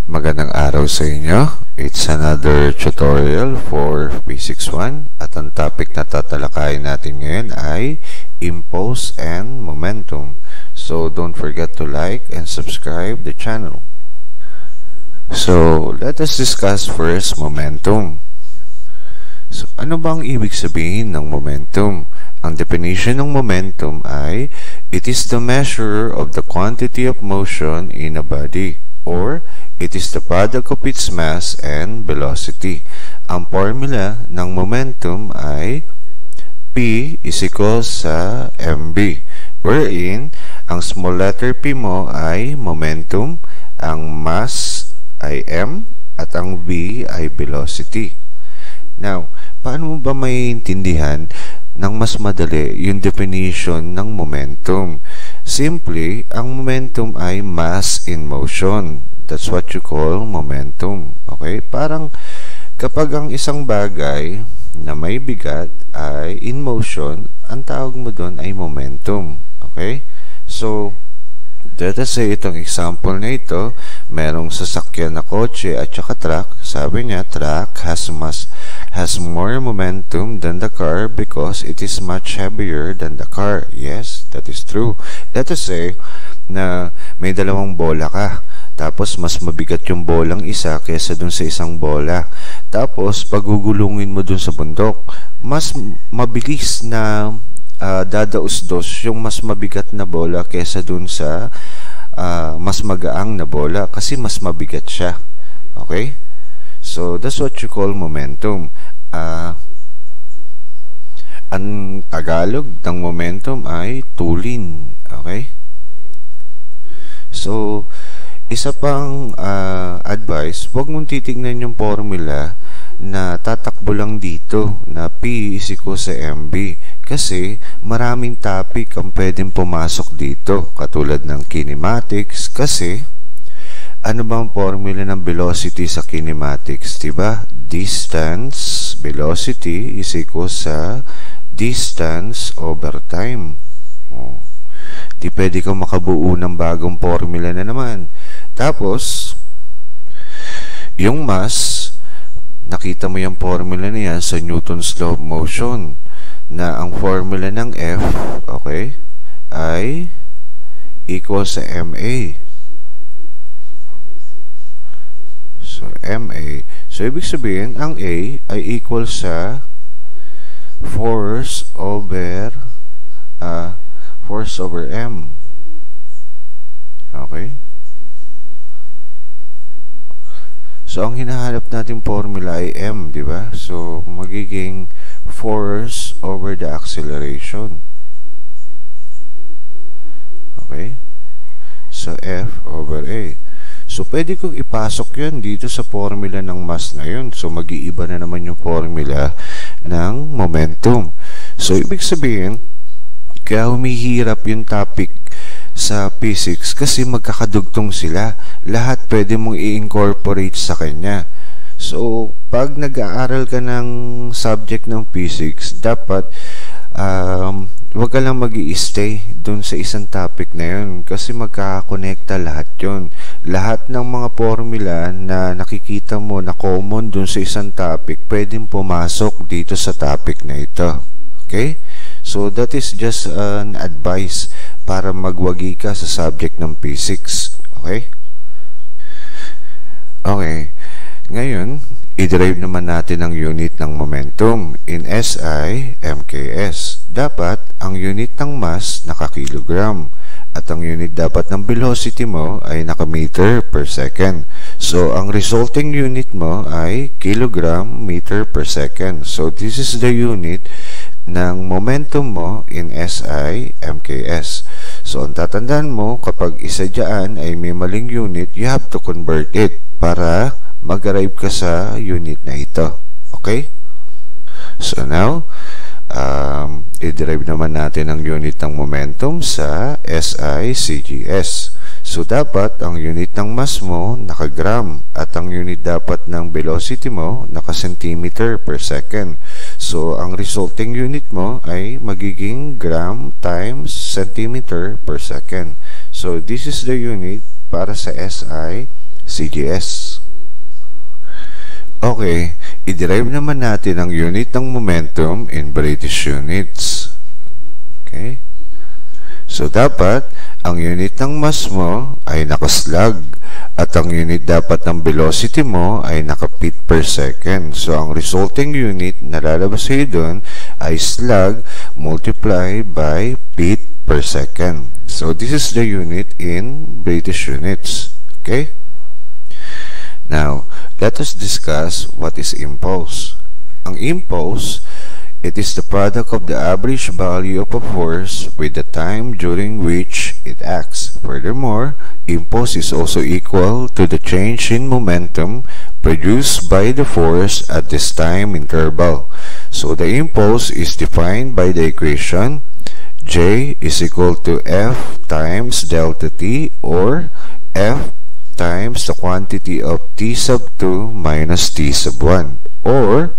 Magandang araw sa inyo. It's another tutorial for Physics 1 at ang topic na tatalakayin natin ngayon ay impulse and momentum. So don't forget to like and subscribe the channel. So let us discuss first momentum. So ano bang ibig sabihin ng momentum? Ang definition ng momentum ay it is the measure of the quantity of motion in a body, or it is the product of its mass and velocity. Ang formula ng momentum ay P is equals sa mv, wherein ang small letter P mo ay momentum, ang mass ay m, at ang v ay velocity. Now, paano mo ba maintindihan ng mas madali yung definition ng momentum? Simply, ang momentum ay mass in motion. That's what you call momentum. Okay? Parang kapag ang isang bagay na may bigat ay in motion, ang tawag mo doon ay momentum. Okay? So, let us say itong example na ito, merong sasakyan na kotse at saka truck. Sabi niya, truck has more momentum than the car because it is much heavier than the car. Yes, that is true. Let us say na may dalawang bola ka, tapos mas mabigat yung bolang isa kaysa dun sa isang bola. Tapos pagugulungin mo dun sa bundok, mas mabilis na dadaos-dos yung mas mabigat na bola kaysa dun sa mas magaang na bola kasi mas mabigat siya. Okay? So that's what you call momentum. Ang Tagalog ng momentum ay tulin. Okay? So isa pang advice, huwag mong titignan yung formula na tatakbo lang dito na P is equal sa mv, kasi maraming topic ang pwedeng pumasok dito, katulad ng kinematics. Kasi ano bang formula ng velocity sa kinematics, diba? Distance velocity is equal sa distance over time. Di pwede kang makabuo ng bagong formula na naman. Tapos yung mass, nakita mo yung formula niya sa Newton's law of motion, na ang formula ng F, okay, ay equal sa ma. So ma, so ibig sabihin ang A ay equal sa force over m. Okay? So ang hinahanap nating formula ay m, di ba? So magiging force over the acceleration. Okay? So F over A. So pwede kong ipasok yun dito sa formula ng mass na yun. So mag-iiba na naman yung formula ng momentum. So ibig sabihin, kaya humihirap yung topic sa physics kasi magkakadugtong sila. Lahat pwede mong i-incorporate sa kanya. So pag nag-aaral ka ng subject ng physics, dapat wag ka lang mag-i-stay dun sa isang topic na yun kasi magkakakonekta lahat yun. Lahat ng mga formula na nakikita mo na common dun sa isang topic, pwedeng pumasok dito sa topic na ito. Okay? So that is just an advice para magwagi ka sa subject ng physics. Okay? Okay. Ngayon, i-derive naman natin ang unit ng momentum in SI MKS. Dapat ang unit ng mass naka-kilogram at ang unit dapat ng velocity mo ay naka-meter per second. So ang resulting unit mo ay kilogram meter per second. So this is the unit ng momentum mo in SI MKS. So ang tatandaan mo, kapag isa dyan ay may maling unit, you have to convert it para mag-arrive ka sa unit na ito. Okay? So now, i-derive naman natin ang unit ng momentum sa SI CGS. So dapat ang unit ng mass mo naka-gram at ang unit dapat ng velocity mo naka-centimeter per second. So ang resulting unit mo ay magiging gram times centimeter per second. So this is the unit para sa SI CGS. Okay, i-derive naman natin ang unit ng momentum in British units. Okay? So, dapat, ang unit ng mass mo ay nakaslug at ang unit dapat ng velocity mo ay naka-feet per second. So, ang resulting unit na lalabas sa'yo doon ay slug multiplied by feet per second. So, this is the unit in British units. Okay? Now, let us discuss what is impulse. Ang impulse, it is the product of the average value of a force with the time during which it acts. Furthermore, impulse is also equal to the change in momentum produced by the force at this time interval. So, the impulse is defined by the equation J is equal to F times delta T, or F times the quantity of T sub 2 minus T sub 1, or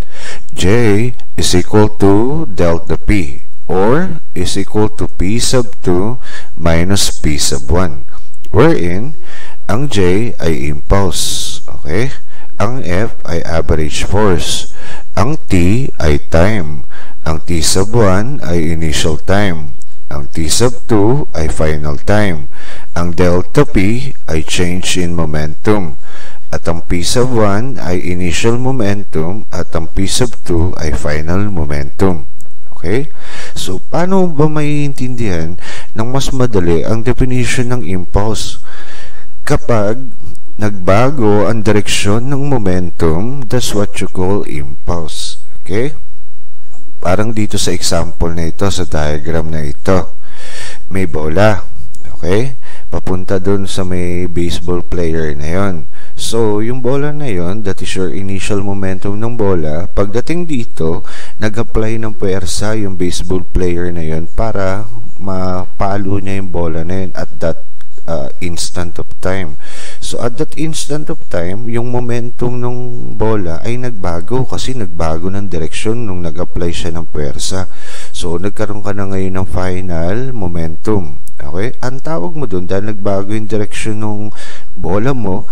J is equal to delta P, or is equal to P sub 2 minus P sub 1, wherein ang J ay impulse, okay? Ang F ay average force, ang T ay time, ang T sub 1 ay initial time, ang T sub 2 ay final time, ang delta P ay change in momentum, at ang P sub 1 ay initial momentum, at ang P sub 2 ay final momentum. Okay? So, paano ba maiintindihan ng mas madali ang definition ng impulse? Kapag nagbago ang direksyon ng momentum, that's what you call impulse. Okay? Parang dito sa example na ito, sa diagram na ito, may bola. Okay? Papunta dun sa may baseball player na yon. So, yung bola na yon, that is your initial momentum ng bola. Pagdating dito, nag-apply ng puwersa yung baseball player na yon para mapalo niya yung bola na yun at that instant of time. So, at that instant of time, yung momentum ng bola ay nagbago kasi nagbago ng direksyon nung nag-apply siya ng puwersa. So, nagkaroon ka na ngayon ng final momentum. Okay? Ang tawag mo dun, dahil nagbago yung direksyon ng bola mo,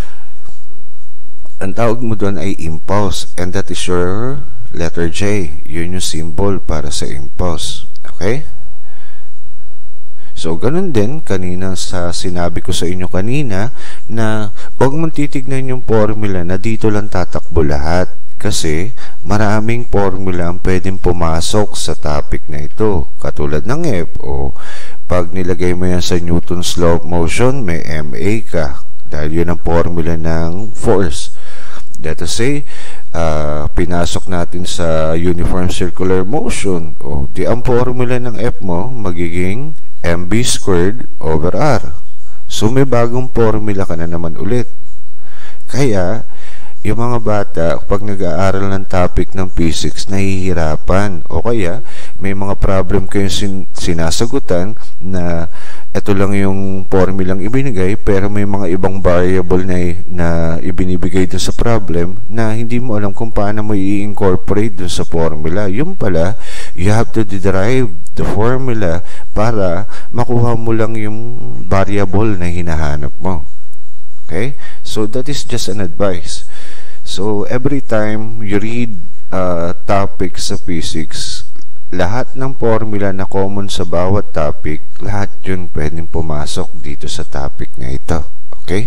ang tawag mo dun ay impulse. And that is your letter J. Yun yung symbol para sa impulse. Okay? So, ganun din, kanina sa sinabi ko sa inyo kanina, na huwag mong titignan yung formula na dito lang tatakbo lahat. Kasi maraming formula ang pwedeng pumasok sa topic na ito. Katulad ng F, o pag nilagay mo yan sa Newton's law of motion, may MA ka. Dahil yun ang formula ng force. Let us say, pinasok natin sa uniform circular motion. O, di ang formula ng F mo magiging mv squared over r. So, may bagong formula ka na naman ulit. Kaya, yung mga bata, pag nag-aaral ng topic ng physics, nahihirapan. O kaya, may mga problem kayong sinasagutan na ito lang yung formulang ibinigay, pero may mga ibang variable na ibinibigay doon sa problem na hindi mo alam kung paano mo i-incorporate doon sa formula. Yung pala, you have to derive the formula para makuha mo lang yung variable na hinahanap mo. Okay? So, that is just an advice. So, every time you read topic sa physics, lahat ng formula na common sa bawat topic, lahat yun pwedeng pumasok dito sa topic na ito. Okay?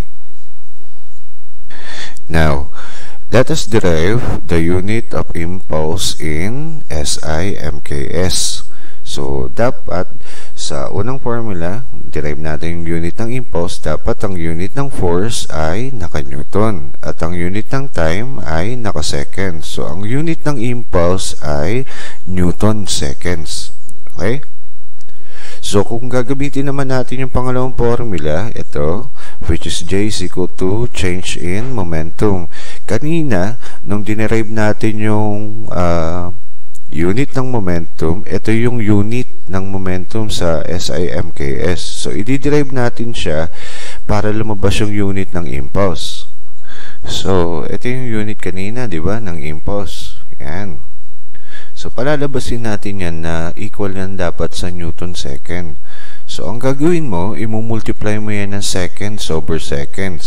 Now, let us derive the unit of impulse in SI MKS. So, dapat sa unang formula, derive natin yung unit ng impulse. Dapat ang unit ng force ay naka-Newton at ang unit ng time ay naka-second. So, ang unit ng impulse ay Newton seconds. Okay? So, kung gagamitin naman natin yung pangalawang formula, ito, which is J is equal to change in momentum. Kanina, nung dinerive natin yung unit ng momentum, ito yung unit ng momentum sa SI/MKS. So, i-derive natin siya para lumabas yung unit ng impulse. So, ito yung unit kanina, di ba, ng impulse. Yan. So, palalabasin natin yan na equal yan dapat sa Newton second. So, ang gagawin mo, imumultiply mo yan ng seconds over seconds.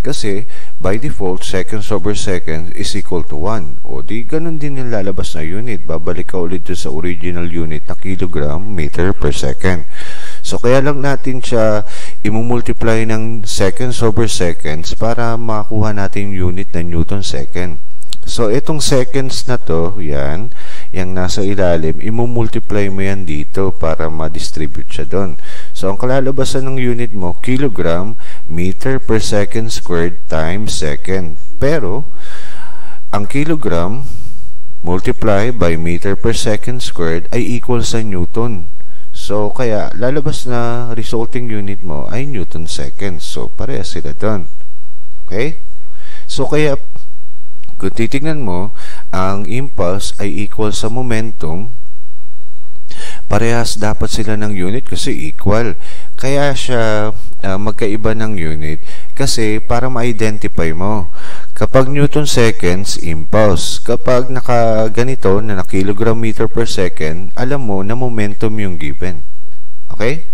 Kasi, by default, seconds over seconds is equal to 1. O di, ganun din yung lalabas na unit. Babalik ka ulit sa original unit na kilogram, meter per second. So, kaya lang natin siya imumultiply ng seconds over seconds para makakuha natin yung unit na Newton second. So, itong seconds na to, yan, yung nasa ilalim, imumultiply mo yan dito para ma-distribute siya doon. So, ang kalalabasan ng unit mo, kilogram, meter per second squared times second. Pero, ang kilogram multiply by meter per second squared ay equal sa Newton. So, kaya, lalabas na resulting unit mo ay Newton seconds. So, parehas sila doon. Okay? So, kaya, kung titignan mo, ang impulse ay equal sa momentum, parehas dapat sila ng unit kasi equal. Kaya siya magkaiba ng unit kasi para ma-identify mo. Kapag Newton seconds, impulse. Kapag nakaganito na kilogram meter per second, alam mo na momentum yung given. Okay?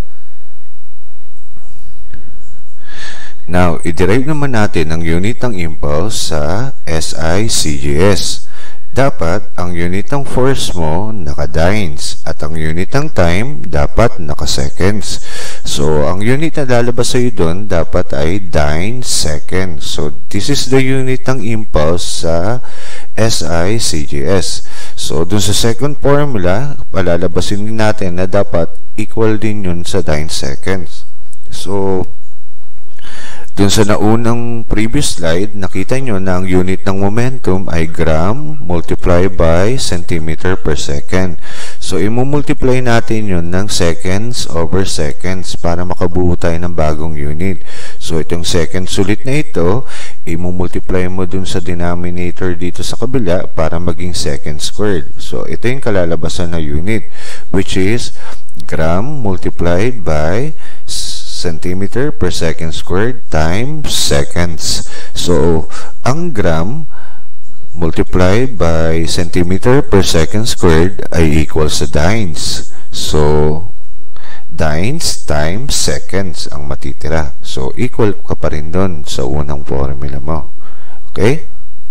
Now, i-derive naman natin ang unit ng impulse sa SI CGS. Dapat ang unit ng force mo naka-dynes at ang unit ng time dapat naka-seconds. So, ang unit na lalabas sa'yo doon dapat ay dynes seconds. So, this is the unit ng impulse sa SI CGS. So, dun sa second formula, palalabasin din natin na dapat equal din yun sa dynes seconds. So, dun sa naunang previous slide, nakita nyo na ang unit ng momentum ay gram multiplied by centimeter per second. So, imumultiply natin yun ng seconds over seconds para makabuo tayo ng bagong unit. So, itong seconds ulit na ito, imumultiply mo dun sa denominator dito sa kabila para maging second squared. So, ito yung kalalabasan na unit, which is gram multiplied by centimeter per second squared times seconds. So, ang gram multiplied by centimeter per second squared ay equal sa dynes. So, dynes times seconds ang matitira. So, equal ka pa rin doon sa unang formula mo. Okay?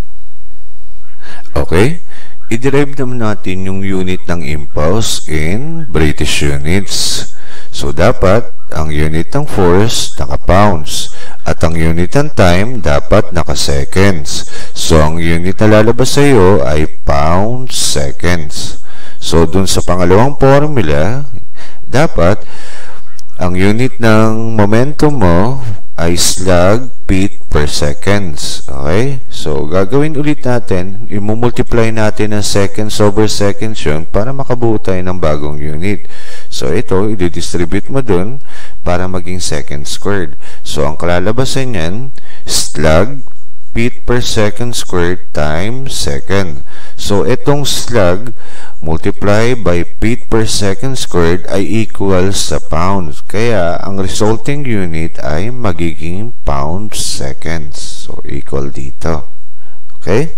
Okay? I-derive naman natin yung unit ng impulse in British units. So, dapat ang unit ng force naka-pounds at ang unit ng time dapat naka-seconds. So, ang unit na lalabas sa iyo ay pounds seconds. So, dun sa pangalawang formula, dapat ang unit ng momentum mo ay slug feet per seconds. Okay? So, gagawin ulit natin, imumultiply natin ang seconds over seconds yun para makabuo tayo ng bagong unit. So, ito, i-distribute mo dun para maging second squared. So, ang kalalabasan yan, slug feet per second squared times second. So, itong slug multiply by feet per second squared ay equal sa pounds. Kaya, ang resulting unit ay magiging pounds seconds. So, equal dito. Okay?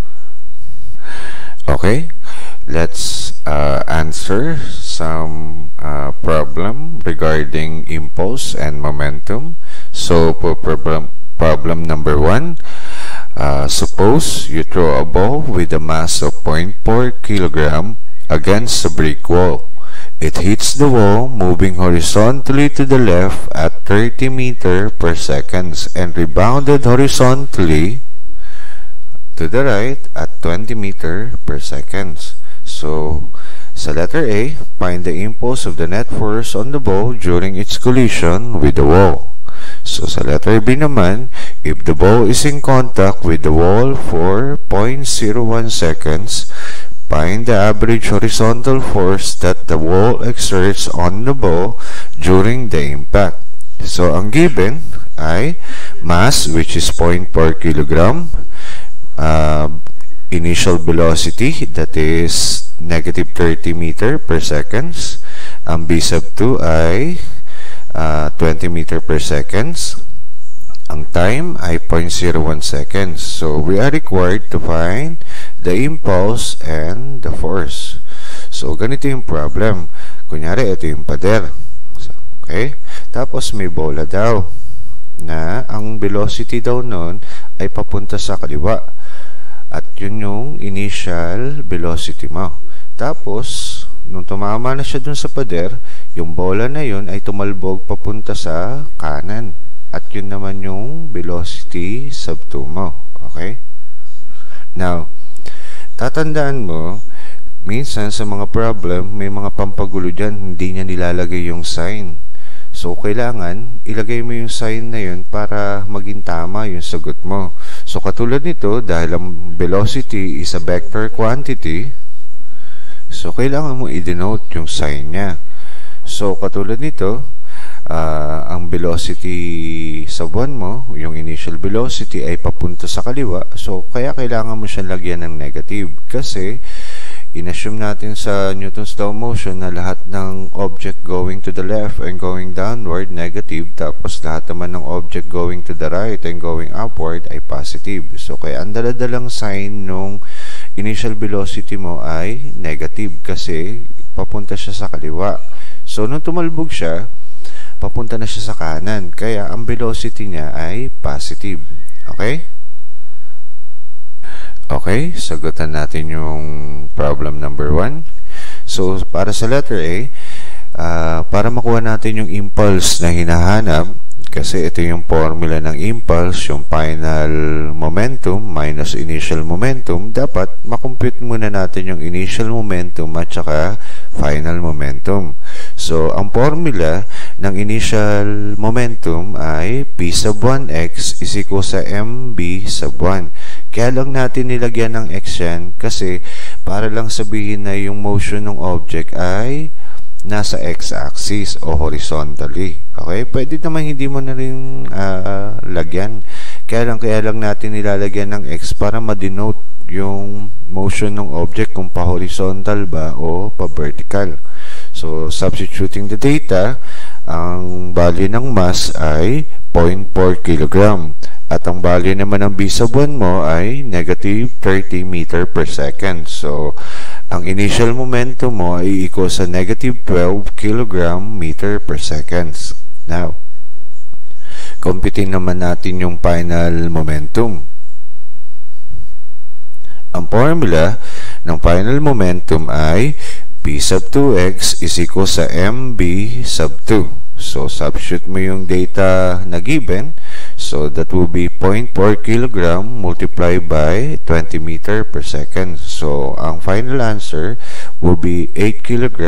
Okay? Let's answer some problem regarding impulse and momentum. So, for problem number 1, suppose you throw a ball with a mass of 0.4 kilogram against a brick wall. It hits the wall, moving horizontally to the left at 30 meters per second and rebounded horizontally to the right at 20 meters per second. So, sa letter A, find the impulse of the net force on the ball during its collision with the wall. So, sa letter B naman, if the ball is in contact with the wall for 0.01 seconds, find the average horizontal force that the wall exerts on the ball during the impact. So, ang given ay mass, which is 0.4 kilogram, initial velocity, that is negative 30 meter per seconds. Ang B sub 2 ay 20 meter per seconds. Ang time ay 0.01 seconds. So, we are required to find the impulse and the force. So, ganito yung problem. Kunyari, ito yung pader. Okay? Tapos, may bola daw. na ang velocity daw nun ay papunta sa kaliwa. At yun yung initial velocity mo. Tapos, nung tumama na siya dun sa pader, yung bola na yun ay tumalbog papunta sa kanan. At yun naman yung velocity sub 2 mo. Okay? Now, tatandaan mo, minsan sa mga problem, may mga pampagulo dyan, hindi niya nilalagay yung sign. So, kailangan ilagay mo yung sign na yun para maging tama yung sagot mo. So, katulad nito, dahil ang velocity is a vector quantity, so, kailangan mo i-denote yung sign niya. So, katulad nito, ang velocity sa 1 mo, yung initial velocity ay papunta sa kaliwa. So, kaya kailangan mo siyang lagyan ng negative. Kasi, inassume natin sa Newton's law of motion na lahat ng object going to the left and going downward, negative. Tapos, lahat naman ng object going to the right and going upward ay positive. So, kaya ang daladalang sign nung initial velocity mo ay negative kasi papunta siya sa kaliwa. So, nung tumalbog siya, papunta na siya sa kanan. Kaya, ang velocity niya ay positive. Okay? Okay, sagutan natin yung problem number 1. So, para sa letter A, para makuha natin yung impulse na hinahanap, kasi ito yung formula ng impulse, yung final momentum minus initial momentum, dapat makompute muna natin yung initial momentum at saka final momentum. So, ang formula ng initial momentum ay P sub 1x is equal sa mb sub 1. Kaya lang natin nilagyan ng x yan kasi para lang sabihin na yung motion ng object ay nasa x-axis o horizontally. Okay? Pwede naman hindi mo na rin lagyan. Kaya lang natin nilalagyan ng x para ma-denote yung motion ng object kung pa-horizontal ba o pa-vertical. So, substituting the data, ang value ng mass ay 0.4 kg. At ang value naman ng B sub 1 mo ay negative 30 meter per second. So, ang initial momentum mo ay equal sa negative 12 kg meter per second. Now, computing naman natin yung final momentum. Ang formula ng final momentum ay P sub 2x is equal sa mb sub 2. So, substitute mo yung data na given. So, that will be 0.4 kg multiplied by 20 meter per second. So, ang final answer will be 8 kg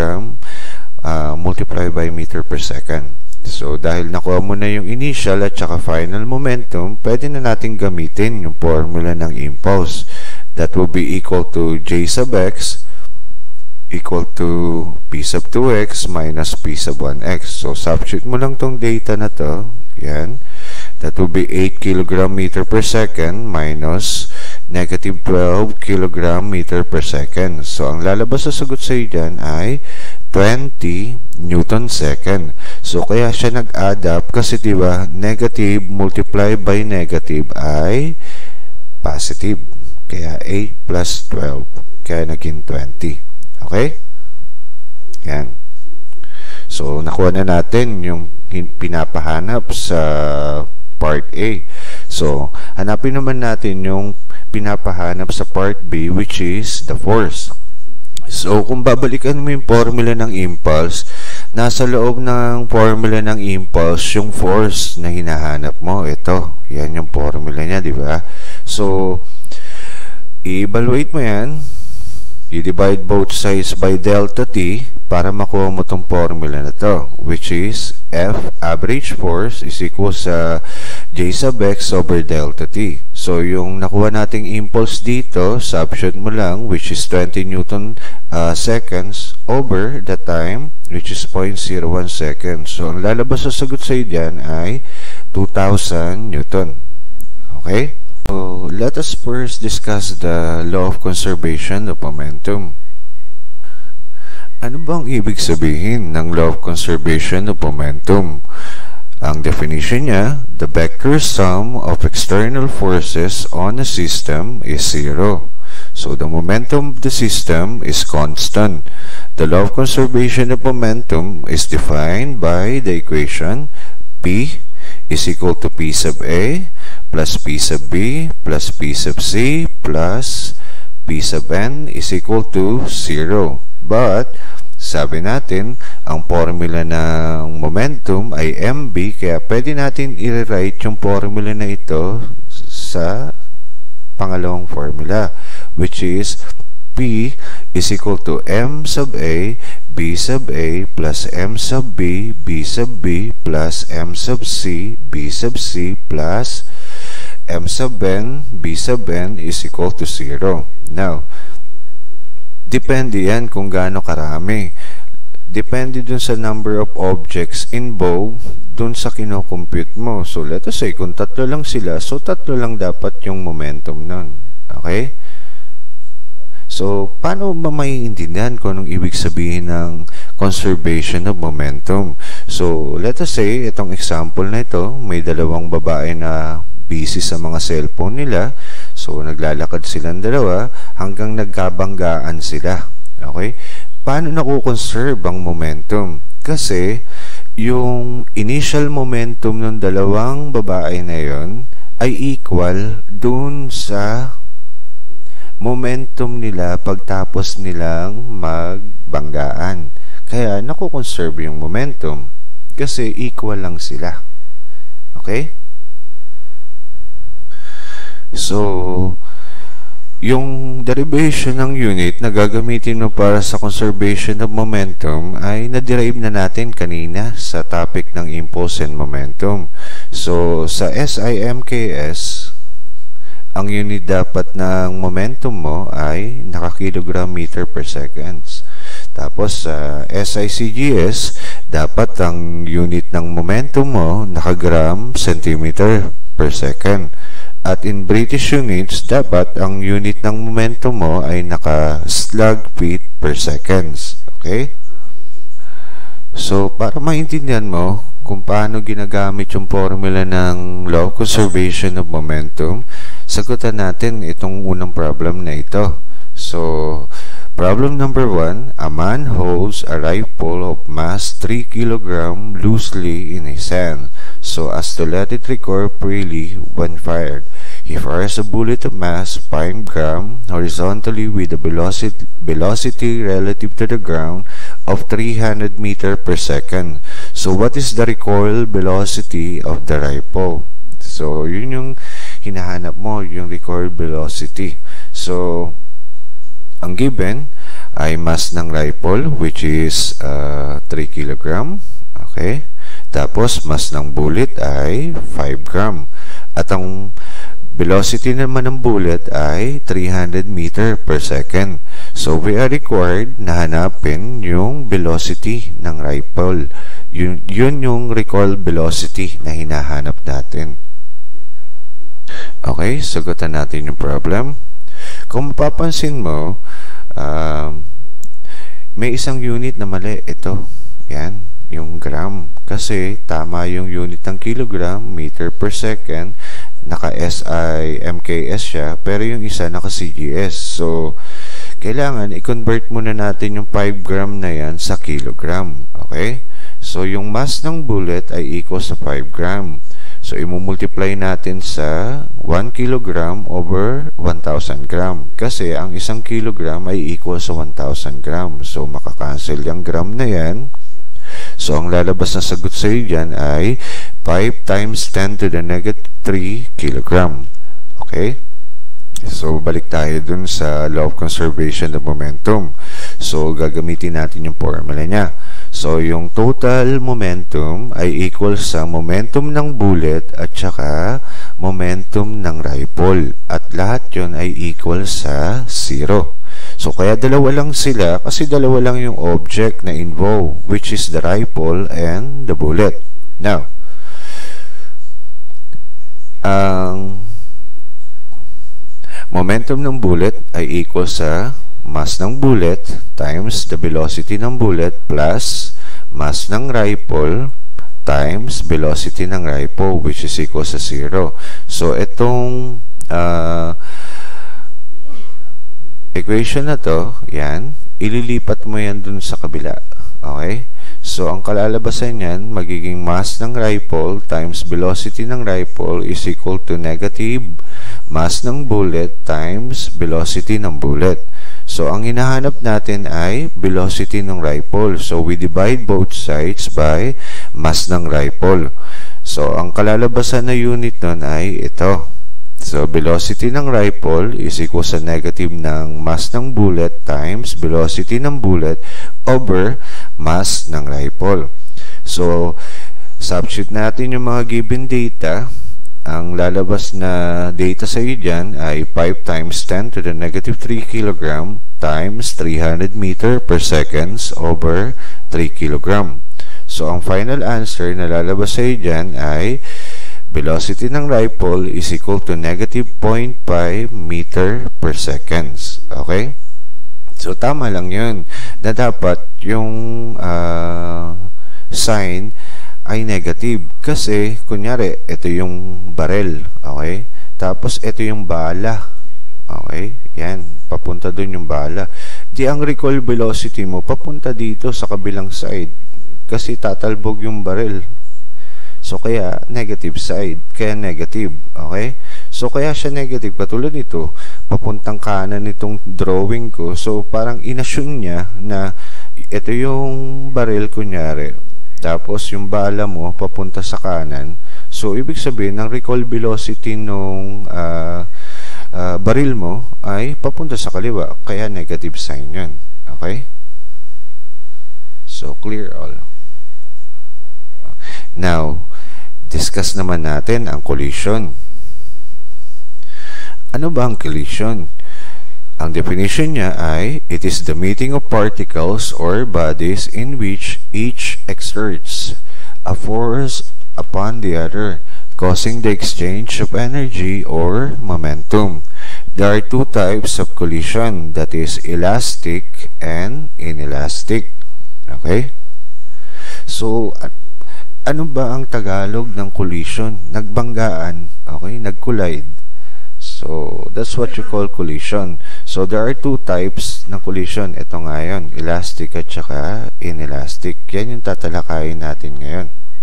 multiplied by meter per second. So, dahil nakuha mo na yung initial at saka final momentum, pwede na natin gamitin yung formula ng impulse. That will be equal to J sub x equal to P sub 2x minus P sub 1x. So, substitute mo lang tong data na to. Yan. That will be 8 kg meter per second minus negative 12 kg meter per second. So, ang lalabas sa sagot sa iyo dyan ay 20 Newton second. So, kaya siya nag-add up kasi diba, negative multiplied by negative ay positive. Kaya 8 plus 12. Kaya naging 20. Okay? Yan. So, nakuha na natin yung pinapahanap sa part A. So, hanapin naman natin yung pinapahanap sa part B, which is the force. So, kung babalikan mo yung formula ng impulse, nasa loob ng formula ng impulse, yung force na hinahanap mo, ito. Yan yung formula niya, di ba? So, i-evaluate mo yan. I-divide both sides by delta t para makuha mo itong formula na to, which is F average force is equal sa J sub x over delta t. So, yung nakuha nating impulse dito, substitute mo lang, which is 20 Newton seconds over the time, which is 0.01 seconds. So, ang lalabas sa sagot sa iyo dyan ay 2,000 Newton. Okay? So, let us first discuss the law of conservation of momentum. Ano bang ibig sabihin ng law of conservation of momentum? Ang definition niya, the vector sum of external forces on a system is zero. So, the momentum of the system is constant. The law of conservation of momentum is defined by the equation P is equal to P sub A plus P sub B plus P sub C plus P sub N is equal to 0. But, sabi natin, ang formula ng momentum ay mb, kaya pwede natin i-rewrite yung formula na ito sa pangalawang formula, which is P is equal to m sub A, B sub A plus m sub B, B sub B plus m sub C, B sub C plus m sub N, B sub N is equal to 0. Now, depende yan kung gaano karami. Depende dun sa number of objects involved dun sa kinocompute mo. So, let us say, kung tatlo lang sila, so tatlo lang dapat yung momentum nun. Okay? So, paano ba maiintindihan kung anong ibig sabihin ng conservation of momentum? So, let us say, itong example na ito, may dalawang babae na busy sa mga cellphone nila. So, naglalakad silang dalawa hanggang nagkabanggaan sila. Okay? Paano nakukonserve ang momentum? Kasi, yung initial momentum ng dalawang babae na yon ay equal dun sa momentum nila pagtapos nilang magbanggaan. Kaya, nakukonserve yung momentum. Kasi, equal lang sila. Okay? So, yung derivation ng unit na gagamitin mo para sa conservation of momentum ay na-derive na natin kanina sa topic ng impulse and momentum. So, sa SIMKS, ang unit dapat ng momentum mo ay naka-kilogram meter per seconds. Tapos, sa SICGS, dapat ang unit ng momentum mo naka-gram centimeter per second. At in British units, dapat ang unit ng momentum mo ay naka-slug feet per seconds. Okay? So, para maintindihan mo kung paano ginagamit yung formula ng law of conservation of momentum, sagutan natin itong unang problem na ito. So, problem number 1, a man holds a rifle of mass 3 kg loosely in his hand, so as to let it recoil freely when fired. He fires a bullet of mass 5 gram horizontally with a velocity relative to the ground of 300 meter per second. So, what is the recoil velocity of the rifle? So, yun yung hinahanap mo, yung recoil velocity. So, ang given ay mass ng rifle, which is 3 kg. Okay? Tapos, mass ng bullet ay 5 gram. At ang velocity naman ng bullet ay 300 meter per second. So, we are required na hanapin yung velocity ng rifle. Yun yung recoil velocity na hinahanap natin. Okay, sagutan natin yung problem. Kung mapapansin mo, may isang unit na mali. Ito, yan, yung gram. Kasi tama yung unit ng kilogram, meter per second, naka-SIMKS siya, pero yung isa naka-CGS. So, kailangan i-convert muna natin yung 5 gram na yan sa kilogram. Okay? So, yung mass ng bullet ay equal sa 5 gram. So, i-multiply natin sa 1 kilogram over 1,000 gram. Kasi, ang isang kilogram ay equal sa 1,000 gram. So, makakancel yung gram na yan. So, ang lalabas na sagot sa iyo dyan ay 5 times 10 to the negative 3 kilogram. Okay? So, balik tayo dun sa law of conservation of momentum. So, gagamitin natin yung formula niya. So, yung total momentum ay equal sa momentum ng bullet at saka momentum ng rifle. At lahat yun ay equal sa 0. So, kaya dalawa lang sila kasi dalawa lang yung object na involved, which is the rifle and the bullet. Now, ang momentum ng bullet ay equal sa mass ng bullet times the velocity ng bullet plus mass ng rifle times velocity ng rifle, which is equal sa 0. So, itong equation na to, yan, ililipat mo yan dun sa kabila. Okay? So, ang kalalabasan niyan, magiging mass ng rifle times velocity ng rifle is equal to negative mass ng bullet times velocity ng bullet. So, ang hinahanap natin ay velocity ng rifle. So, we divide both sides by mass ng rifle. So, ang kalalabasan na unit nun ay ito. So, velocity ng rifle is equal sa negative ng mass ng bullet times velocity ng bullet over mass ng rifle. So, substitute natin yung mga given data. Ang lalabas na data sa iyo dyan ay 5 times 10 to the negative 3 kg times 300 meter per seconds over 3 kg. So, ang final answer na lalabas sa iyo dyan ay velocity ng rifle is equal to negative 0.5 meter per seconds. Okay? So, tama lang yun. Na dapat yung sign ay negative. Kasi, kunyari, ito yung barrel. Okay? Tapos, ito yung bala. Okay? Yan. Papunta dun yung bala. Di ang recoil velocity mo, papunta dito sa kabilang side. Kasi tatalbog yung barrel. So, kaya negative side. Kaya negative. Okay? So, kaya siya negative. Katulad nito, papuntang kanan itong drawing ko. So, parang inassume niya na ito yung barrel, kunyari. Tapos, yung bala mo, papunta sa kanan. So, ibig sabihin, ang recoil velocity nung barrel mo ay papunta sa kaliwa. Kaya negative sign yun. Okay? So, clear all. Now, discuss naman natin ang collision. Ano ba ang collision? Ang definition niya ay, it is the meeting of particles or bodies in which each exerts a force upon the other, causing the exchange of energy or momentum. There are two types of collision, that is elastic and inelastic. Okay? So, ano ba ang Tagalog ng collision? Nagbanggaan, okay? Nag-collide. So, that's what you call collision. So, there are two types ng collision. Ito nga yun, elastic at saka inelastic. Yan yung tatalakayin natin ngayon.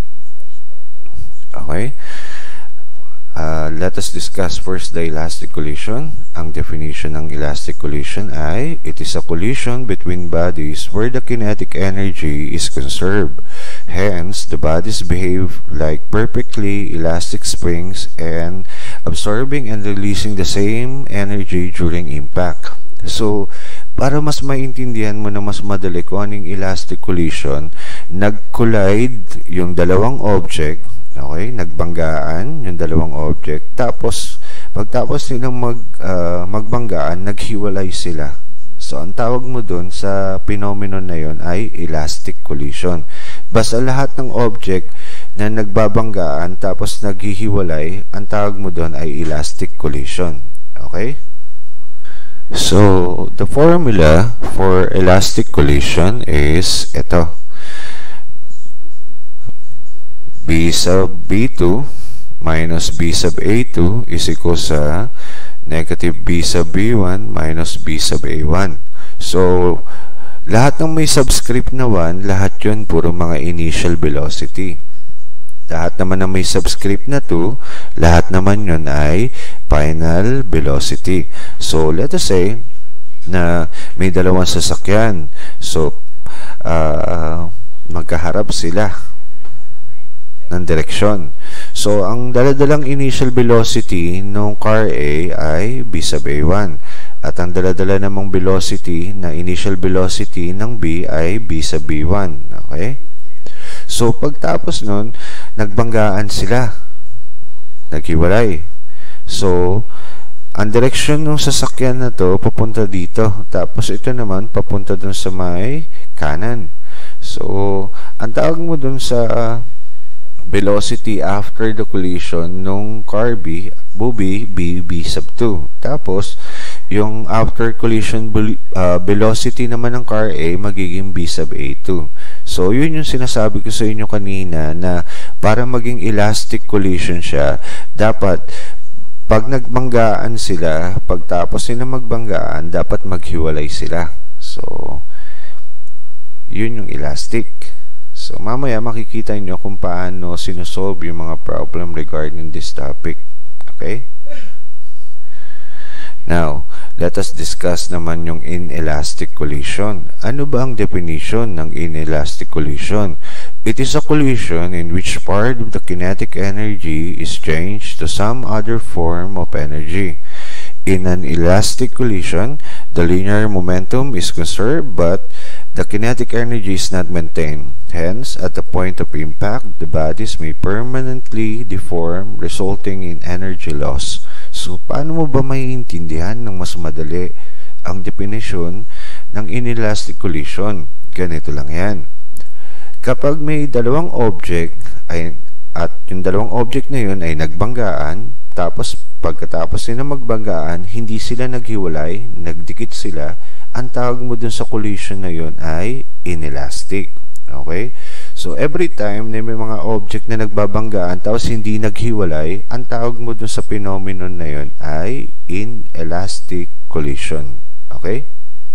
Okay? Let us discuss first the elastic collision. Ang definition ng elastic collision ay, it is a collision between bodies where the kinetic energy is conserved. Hence, the bodies behave like perfectly elastic springs and absorbing and releasing the same energy during impact. So, para mas maintindihan mo na mas madali kung anong elastic collision, nag-collide yung dalawang object. Okay, nagbanggaan yung dalawang object. Tapos, pagtapos nilang magbanggaan, naghiwalay sila. So, ang tawag mo dun sa phenomenon na yon ay elastic collision. Basta lahat ng object na nagbabanggaan tapos naghihiwalay, ang tawag mo dun ay elastic collision. Okay? So, the formula for elastic collision is ito. B sub B2 minus B sub A2 is equal sa negative B sub B1 minus B sub A1. So, lahat ng may subscript na 1, lahat yun puro mga initial velocity. Lahat naman ng may subscript na 2, lahat naman yun ay final velocity. So, let us say na may dalawang sasakyan. So, magkaharap sila ng direksyon. So, ang daladalang initial velocity ng car A ay B sub A1. At ang daladala namang velocity na initial velocity ng B ay B sub B1. Okay? So, pagtapos nun, nagbanggaan sila. Naghiwalay. So, ang direksyon ng sasakyan na to, papunta dito. Tapos, ito naman, papunta dun sa may kanan. So, ang tawag mo dun sa velocity after the collision nung car B, B sub 2. Tapos, yung after collision velocity naman ng car A, magiging B sub A2. So, yun yung sinasabi ko sa inyo kanina na para maging elastic collision siya, dapat pag nagbanggaan sila, pagtapos nila magbanggaan, dapat maghiwalay sila. So, yun yung elastic. So, mamaya makikita nyo kung paano sinusolve yung mga problem regarding this topic. Okay? Now, let us discuss naman yung inelastic collision. Ano ba ang definition ng inelastic collision? It is a collision in which part of the kinetic energy is changed to some other form of energy. In an elastic collision, the linear momentum is conserved but the kinetic energy is not maintained. Hence, at the point of impact, the bodies may permanently deform, resulting in energy loss. So, paano mo ba maiintindihan ng mas madali ang definition ng inelastic collision? Ganito lang yan. Kapag may dalawang object at yung dalawang object na yun ay nagbanggaan, tapos pagkatapos nila magbanggaan, hindi sila naghiwalay, nagdikit sila, ang tawag mo dun sa collision na yun ay inelastic. Okay? So, every time na may mga object na nagbabanggaan tapos hindi naghiwalay, ang tawag mo dun sa phenomenon na yun ay inelastic collision. Okay?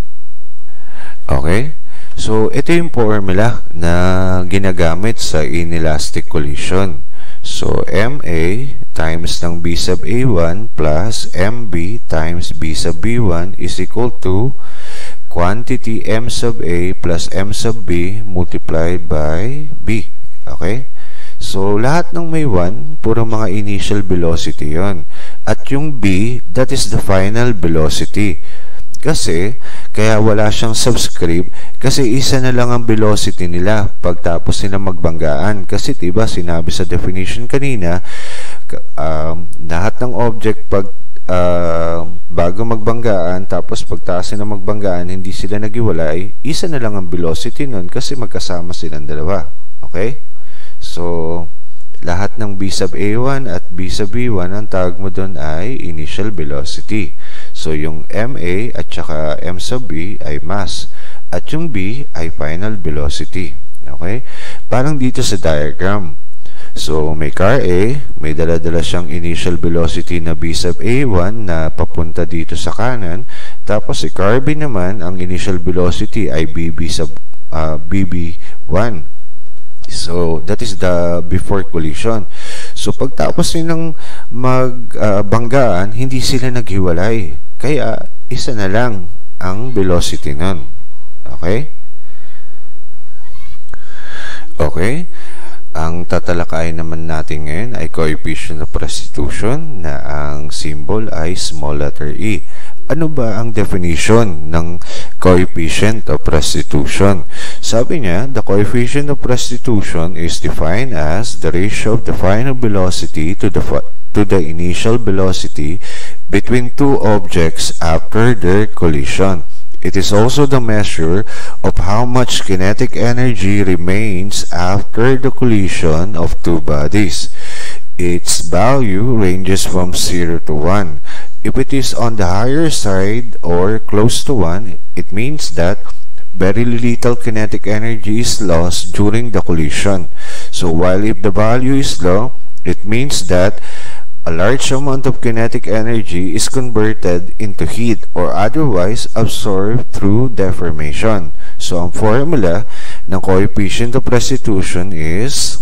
Okay? So, ito yung formula na ginagamit sa inelastic collision. So, MA times ng B sub A1 plus MB times B sub B1 is equal to quantity M sub A plus M sub B multiplied by B. Okay? So, lahat ng may 1, puro mga initial velocity yon. At yung B, that is the final velocity. Kasi, kaya wala siyang subscript, kasi isa na lang ang velocity nila pagtapos nila magbanggaan. Kasi, diba, sinabi sa definition kanina, lahat ng object bago magbanggaan, tapos pagtaas na magbanggaan, hindi sila naghiwalay, isa na lang ang velocity nun kasi magkasama silang dalawa. Okay? So, lahat ng B sub A1 at B sub B1, ang tawag mo doon ay initial velocity. So, yung MA at saka M sub B ay mass. At yung B ay final velocity. Okay? Parang dito sa diagram. So, may car A, may dala-dala siyang initial velocity na B sub A1 na papunta dito sa kanan. Tapos, si car B naman, ang initial velocity ay BB sub BB1. So, that is the before collision. So, pagtapos nilang magbanggaan, hindi sila naghiwalay. Kaya, isa na lang ang velocity nun. Okay? Okay? Ang tatalakayin naman natin ngayon ay coefficient of restitution na ang symbol ay small letter e. Ano ba ang definition ng coefficient of restitution? Sabi niya, the coefficient of restitution is defined as the ratio of the final velocity to the initial velocity between two objects after their collision. It is also the measure of how much kinetic energy remains after the collision of two bodies. Its value ranges from 0 to 1. If it is on the higher side or close to 1, it means that very little kinetic energy is lost during the collision. So while if the value is low, it means that a large amount of kinetic energy is converted into heat or otherwise absorbed through deformation. So, ang formula ng coefficient of restitution is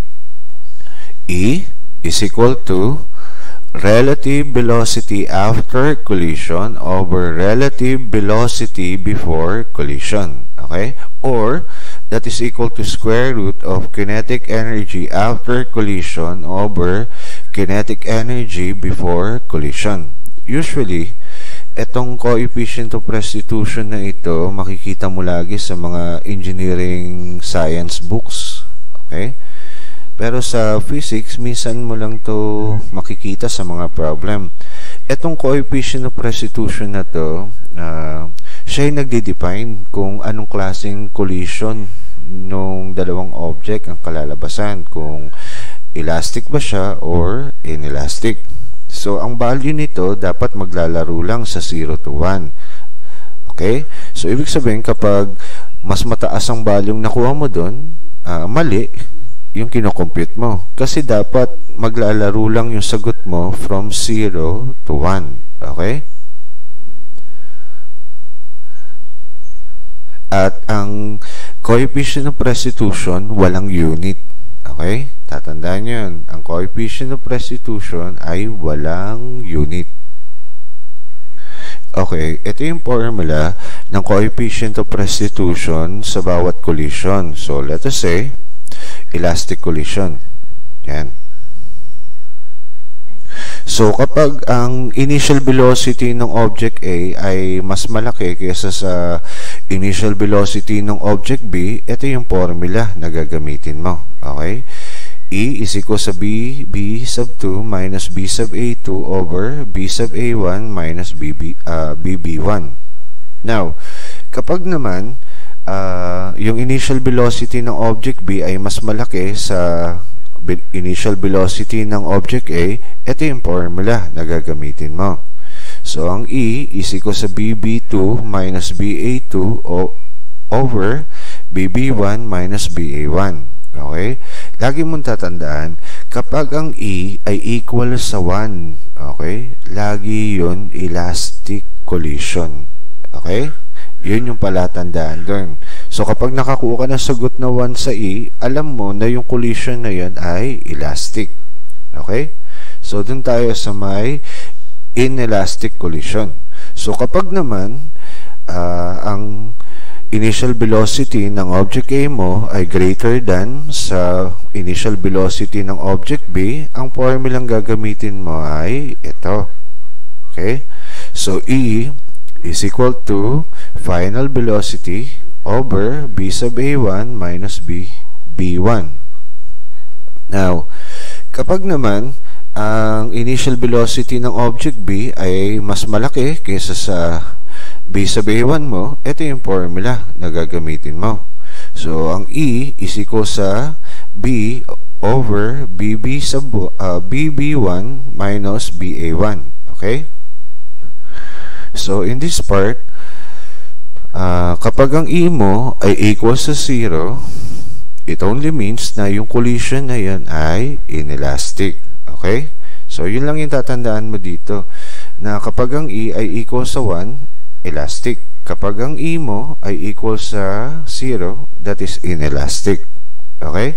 E is equal to relative velocity after collision over relative velocity before collision. Okay? Or, that is equal to square root of kinetic energy after collision over kinetic energy before collision. Usually, itong coefficient of restitution na ito, makikita mo lagi sa mga engineering science books. Okay? Pero sa physics, minsan mo lang to makikita sa mga problem. Itong coefficient of restitution na to, siya yung nagde-define kung anong klaseng collision nung dalawang object ang kalalabasan, kung elastic ba siya or inelastic. So, ang value nito dapat maglalaro lang sa 0 to 1. Okay? So, ibig sabihin kapag mas mataas ang value nakuha mo doon, mali yung kinocompute mo. Kasi dapat maglalaro lang yung sagot mo from 0 to 1. Okay? At ang coefficient of restitution, walang unit. Okay? Tatandaan nyo yun. Ang coefficient of restitution ay walang unit. Okay, ito yung formula ng coefficient of restitution sa bawat collision. So, let us say, elastic collision. Yan. So, kapag ang initial velocity ng object A ay mas malaki kaysa sa initial velocity ng object B, ito yung formula na gagamitin mo. Okay? E is equal sa B sub 2 minus B sub A2 over B sub A1 minus BB1. Now, kapag naman yung initial velocity ng object B ay mas malaki sa initial velocity ng object A, ito yung formula na gagamitin mo. So, ang E is equal sa BB2 minus BA2 over BB1 minus BA1. Okay? Lagi mong tatandaan, kapag ang E ay equal sa 1, okay? Lagi yun elastic collision. Okay? Yun yung palatandaan doon. So, kapag nakakuha ka ng sagot na 1 sa E, alam mo na yung collision na yun ay elastic. Okay? So, dun tayo sa may inelastic collision. So, kapag naman, ang initial velocity ng object A mo ay greater than sa initial velocity ng object B, ang formulang gagamitin mo ay ito. Okay? So, E is equal to final velocity over B sub A1 minus B1. Now, kapag naman ang initial velocity ng object B ay mas malaki kaysa sa B sub A1 mo, ito yung formula na gagamitin mo. So, ang E is equal sa B over BB1 minus BA1. Okay? So, in this part, kapag ang E mo ay equal sa 0, it only means na yung collision na yan ay inelastic. Okay? So, yun lang yung tatandaan mo dito, na kapag ang E ay equal sa 1, elastic. Kapag ang E mo ay equal sa 0, that is inelastic. Okay?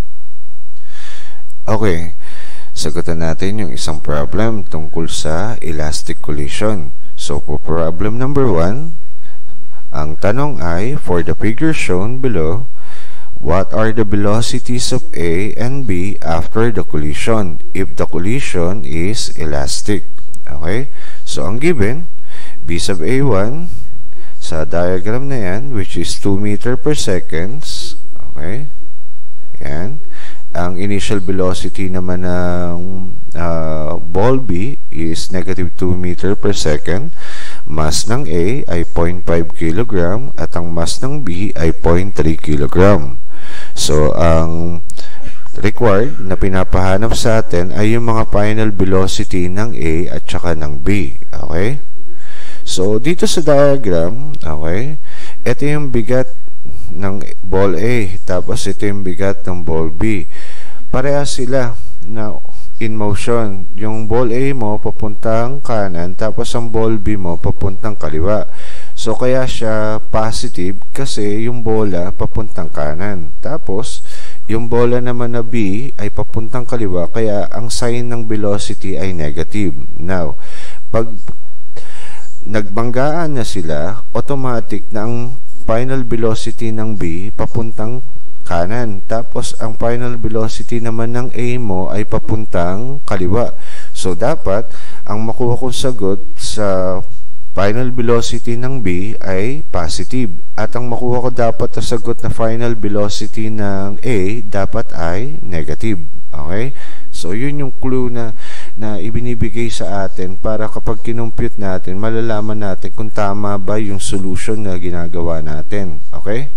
Okay. Sagutan natin yung isang problem tungkol sa elastic collision. So, for problem number 1, ang tanong ay, for the figure shown below, what are the velocities of A and B after the collision if the collision is elastic? Okay? So, ang given, B sub A1 sa diagram na yan, which is 2 meter per seconds. Okay? Yan. Ang initial velocity naman ng ball B is negative 2 meter per second. Mass ng A ay 0.5 kg at ang mass ng B ay 0.3 kg. So, ang required na pinapahanap sa atin ay yung mga final velocity ng A at saka ng B. Okay? So, dito sa diagram, okay, ito yung bigat ng ball A, tapos ito yung bigat ng ball B. Parehas sila na in motion. Yung ball A mo papuntang kanan, tapos ang ball B mo papuntang kaliwa. So, kaya siya positive kasi yung bola papuntang kanan. Tapos, yung bola naman na B ay papuntang kaliwa, kaya ang sign ng velocity ay negative. Now, pag nagbanggaan na sila, automatic na ang final velocity ng B papuntang kanan. Tapos, ang final velocity naman ng A mo ay papuntang kaliwa. So, dapat, ang makuha kong sagot sa final velocity ng B ay positive. At ang makuha ko dapat na sagot na final velocity ng A dapat ay negative. Okay? So, yun yung clue na ibinibigay sa atin para kapag kinumpute natin, malalaman natin kung tama ba yung solution na ginagawa natin. Okay?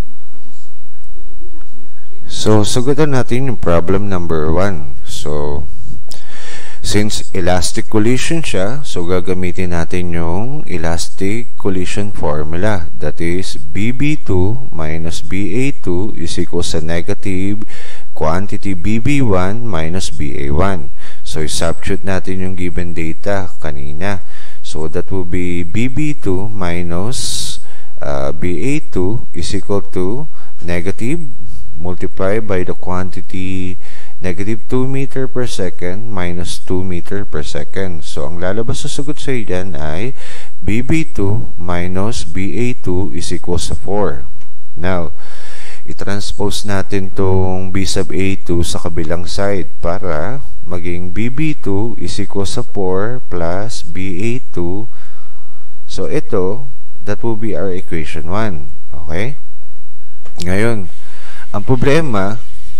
So, sagutan natin yung problem number 1. So, since elastic collision siya, so gagamitin natin yung elastic collision formula. That is, BB2 minus BA2 is equal sa negative quantity BB1 minus BA1. So, substitute natin yung given data kanina. So, that will be BB2 minus BA2 is equal to negative multiply by the quantity negative 2 meter per second minus 2 meter per second. So, ang lalabas sa sagot sa dyan ay BB2 minus BA2 is equals to 4. Now, i-transpose natin tong B sub A2 sa kabilang side para maging BB2 is equals to 4 plus BA2. So, ito, that will be our equation 1. Okay? Ngayon, ang problema,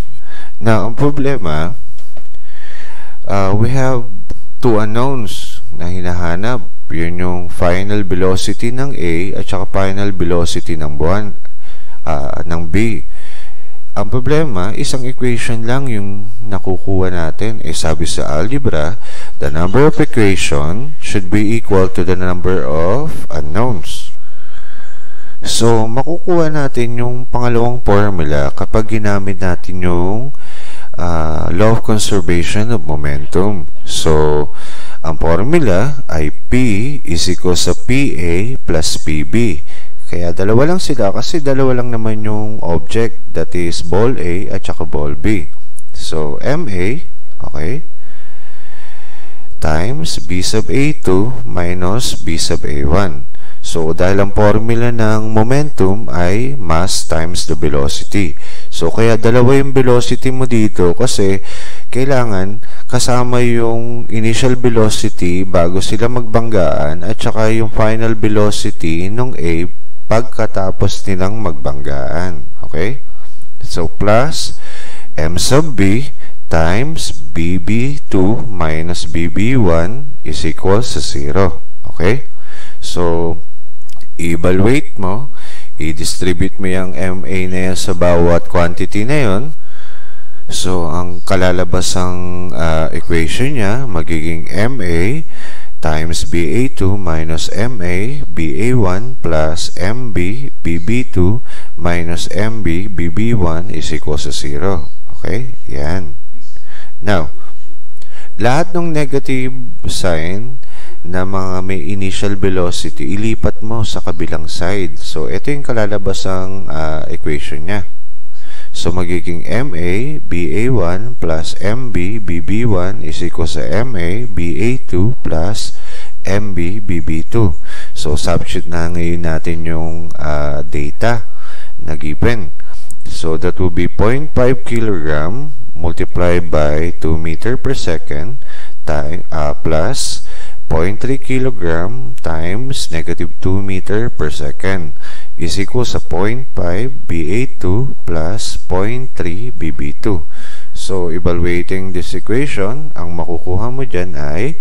we have two unknowns na hinahanap. Yun yung final velocity ng A at saka final velocity ng ng B. Ang problema, isang equation lang yung nakukuha natin. Sabi sa algebra, the number of equation should be equal to the number of unknowns. So, makukuha natin yung pangalawang formula kapag ginamit natin yung law of conservation of momentum. So, ang formula ay P is equals to PA plus PB. Kaya dalawa lang sila kasi dalawa lang naman yung object, that is ball A at saka ball B. So, MA, okay, times B sub A2 minus B sub A1. So, dahil ang formula ng momentum ay mass times the velocity. So, kaya dalawa yung velocity mo dito kasi kailangan kasama yung initial velocity bago sila magbanggaan at saka yung final velocity ng A pagkatapos nilang magbanggaan. Okay? So, plus M sub B times BB2 minus BB1 is equals to 0. Okay? So, i-evaluate mo, i-distribute mo yung MA na yan sa bawat quantity na yun. So, ang kalalabasang equation niya, magiging MA times BA2 minus MA BA1 plus MB BB2 minus MB BB1 is equals to 0. Okay? Yan. Now, lahat ng negative sign na mga may initial velocity, ilipat mo sa kabilang side. So, ito yung kalalabasang equation niya. So, magiging MA BA1 plus MB BB1 is equals to MA BA2 plus MB BB2. So, substitute na ngayon natin yung data na given. So, that will be 0.5 kilogram multiplied by 2 meter per second plus 0.3 kilogram times negative 2 meter per second is equals to 0.5 BA2 plus 0.3 BB2. So, evaluating this equation, ang makukuha mo dyan ay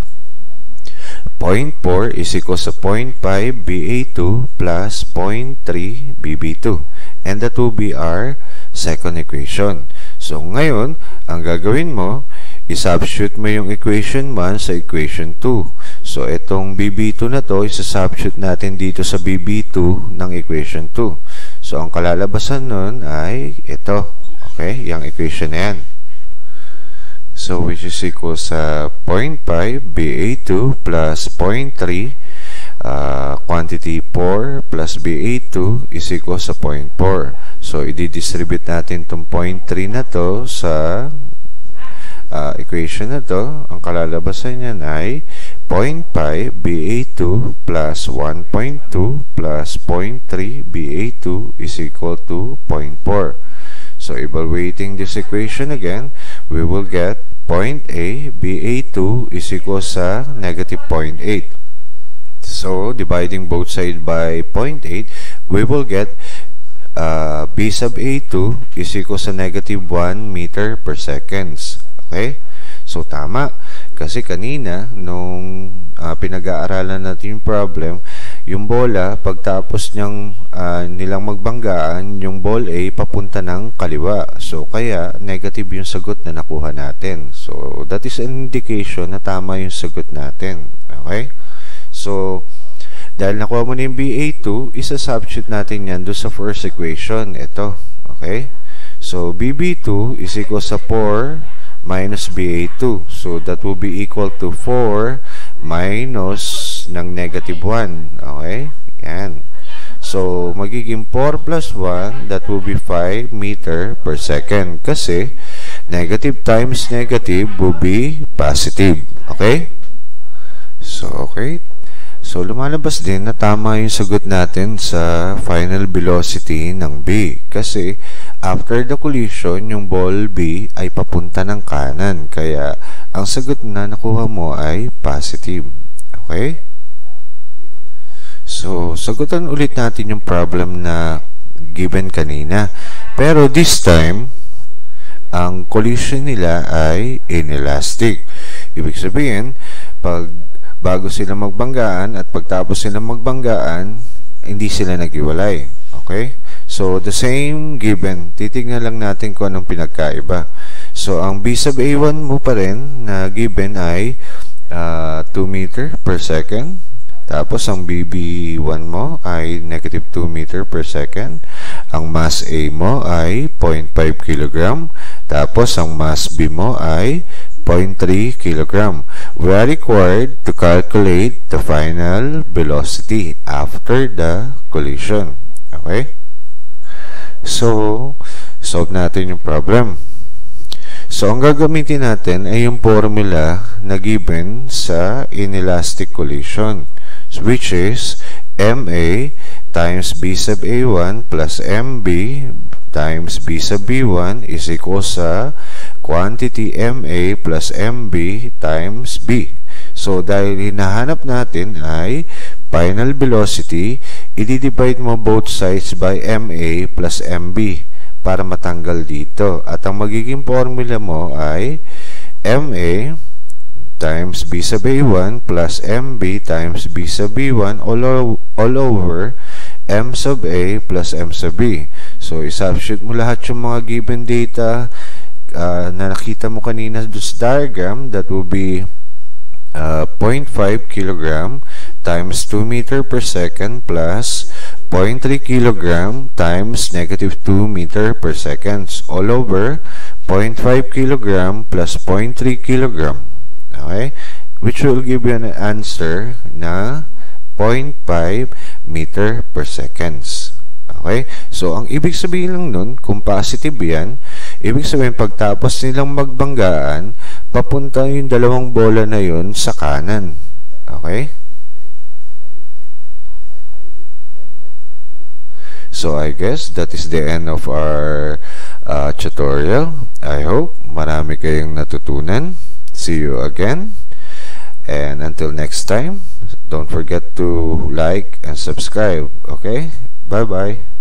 0.4 is equals to 0.5 BA2 plus 0.3 BB2. And that will be our second equation. So, ngayon, ang gagawin mo, i-substitute mo yung equation 1 sa equation 2. So, itong BB2 na to, isa-substitute natin dito sa BB2 ng equation 2. So, ang kalalabasan nun ay ito. Okay? Yung equation na yan. So, which is equal sa 0.5 BA2 plus 0.3 quantity 4 plus BA2 is equal sa 0.4. So, i-distribute natin itong 0.3 na to sa equation na to. Ang kalalabasan niyan ay 0.5 BA2 plus 1.2 plus 0.3 BA2 is equal to 0.4. So, evaluating this equation again, we will get point A, BA2 is equal sa negative 0.8. So, dividing both sides by 0.8, we will get B sub A2 is equal sa negative 1 meter per seconds. Okay? So, tama. Kasi kanina, nung pinag-aaralan natin yung problem, yung bola, pagtapos nilang magbanggaan, yung ball A papunta ng kaliwa. So, kaya negative yung sagot na nakuha natin. So, that is an indication na tama yung sagot natin. Okay? So, dahil nakuha mo na yung BA2, isa-substitute natin yan doon sa first equation. Ito. Okay? So, BB2 is equal sa 4 minus BA2. So, that will be equal to 4 minus ng negative 1. Okay? Yan. So, magiging 4 plus 1, that will be 5 meter per second. Kasi, negative times negative will be positive. Okay? So, okay. So, lumalabas din na tama yung sagot natin sa final velocity ng B. Kasi, after the collision, yung ball B ay papunta ng kanan. Kaya, ang sagot na nakuha mo ay positive. Okay? So, sagutan ulit natin yung problem na given kanina. Pero this time, ang collision nila ay inelastic. Ibig sabihin, bago sila magbanggaan at pagtapos sila magbanggaan, hindi sila naghiwalay. Okay? So, the same given. Titignan lang natin kung anong pinagkaiba. So, ang B sub A1 mo pa rin na given ay 2 meter per second. Tapos, ang BB1 mo ay negative 2 meter per second. Ang mass A mo ay 0.5 kg. Tapos, ang mass B mo ay 0.3 kg. We are required to calculate the final velocity after the collision. Okay? So, solve natin yung problem. So, ang gagamitin natin ay yung formula na given sa inelastic collision, which is MA times B sub A1 plus MB times B sub B1 is equal sa quantity MA plus MB times B. So, dahil hinahanap natin ay final velocity, i-divide mo both sides by MA plus MB para matanggal dito. At ang magiging formula mo ay MA times B sub A1 plus MB times B sub B1 all over M sub A plus M sub B. So, i-substitute mo lahat yung mga given data na nakita mo kanina sa diagram. That will be 0.5 kg times 2 meter per second plus 0.3 kg times negative 2 meter per second all over 0.5 kg plus 0.3 kg. Okay? Which will give you an answer na 0.5 meter per seconds. Okay? So, ang ibig sabihin lang nun, kung positive yan, ibig sabihin, pagtapos nilang magbanggaan, papunta yung dalawang bola na yun sa kanan. Okay? So, I guess that is the end of our tutorial. I hope marami kayong natutunan. See you again. And until next time, don't forget to like and subscribe. Okay? Bye-bye.